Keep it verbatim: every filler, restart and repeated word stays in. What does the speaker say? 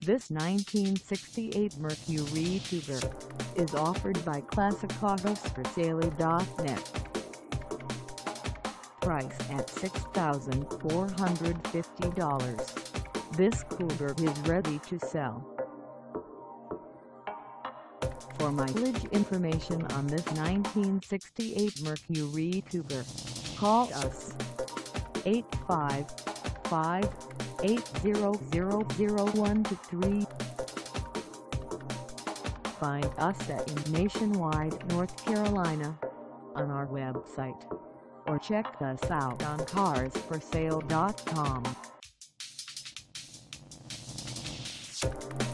This nineteen sixty-eight Mercury Cougar is offered by Classic Autos For Sale dot net. Price at six thousand four hundred fifty dollars. This Cougar is ready to sell. For mileage information on this nineteen sixty-eight Mercury Cougar, call us eight five five, eight zero zero, zero one two three. Find us at in Nationwide, North Carolina on our website, or check us out on Cars For Sale dot com.